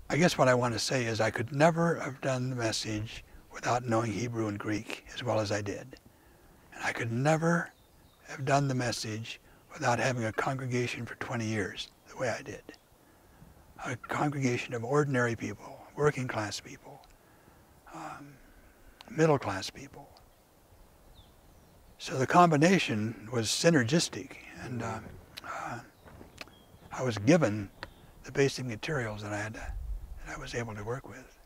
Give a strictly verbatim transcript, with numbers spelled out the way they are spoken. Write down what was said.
I guess what I want to say is I could never have done the message without knowing Hebrew and Greek as well as I did. And I could never have done the message without having a congregation for twenty years the way I did. A congregation of ordinary people, working class people, um, middle class people. So the combination was synergistic, and uh, uh, I was given the basic materials that I had to, that I was able to work with.